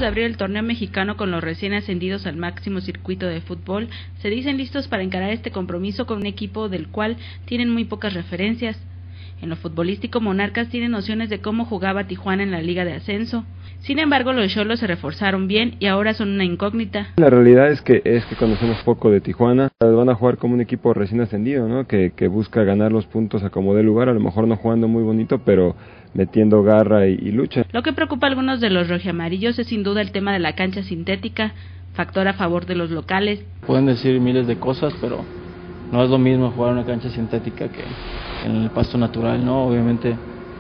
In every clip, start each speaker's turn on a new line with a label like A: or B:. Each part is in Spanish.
A: de abrir el torneo mexicano con los recién ascendidos al máximo circuito de fútbol, se dicen listos para encarar este compromiso con un equipo del cual tienen muy pocas referencias. En lo futbolístico, Monarcas tiene nociones de cómo jugaba Tijuana en la Liga de Ascenso. Sin embargo, los Xolos se reforzaron bien y ahora son una incógnita.
B: La realidad es que conocemos poco de Tijuana. Van a jugar como un equipo recién ascendido, ¿no? Que busca ganar los puntos a como dé lugar, a lo mejor no jugando muy bonito, pero metiendo garra y lucha.
A: Lo que preocupa a algunos de los rojiamarillos es sin duda el tema de la cancha sintética, factor a favor de los locales.
C: Pueden decir miles de cosas, pero no es lo mismo jugar en una cancha sintética que en el pasto natural, ¿no? Obviamente,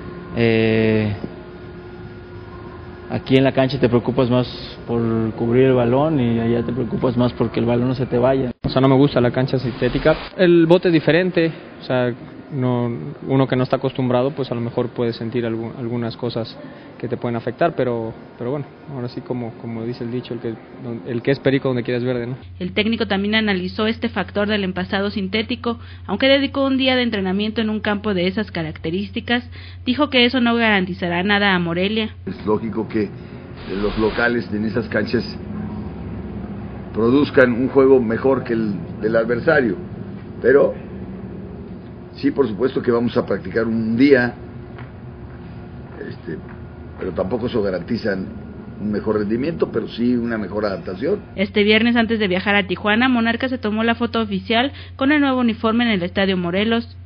C: aquí en la cancha te preocupas más por cubrir el balón y allá te preocupas más porque el balón no se te vaya.
D: O sea, no me gusta la cancha sintética. El bote es diferente, o sea, uno que no está acostumbrado, pues a lo mejor puede sentir algunas cosas que te pueden afectar, pero bueno, ahora sí como dice el dicho, el que es perico donde quieres verde, ¿no?
A: El técnico también analizó este factor del empastado sintético, aunque dedicó un día de entrenamiento en un campo de esas características, dijo que eso no garantizará nada a Morelia.
E: Es lógico que los locales en esas canchas produzcan un juego mejor que el del adversario, pero sí, por supuesto que vamos a practicar un día, pero tampoco eso garantiza un mejor rendimiento, pero sí una mejor adaptación.
A: Este viernes, antes de viajar a Tijuana, Monarcas se tomó la foto oficial con el nuevo uniforme en el Estadio Morelos.